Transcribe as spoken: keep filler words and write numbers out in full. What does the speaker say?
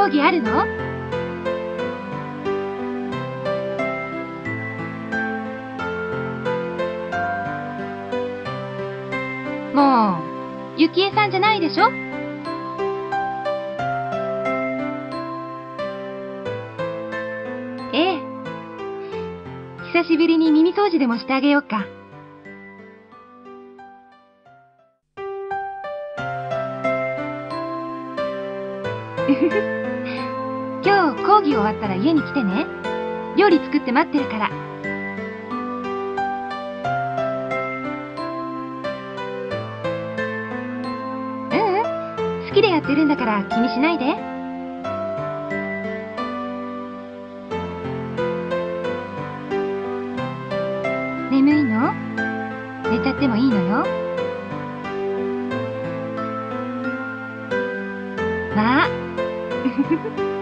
講義あるの？もう、ゆきえさんじゃないでしょ？ええ。久しぶりに耳掃除でもしてあげようか。今日講義終わったら家に来てね。料理作って待ってるから。ううん、好きでやってるんだから気にしないで。眠いの？寝ちゃってもいいのよ。まあ。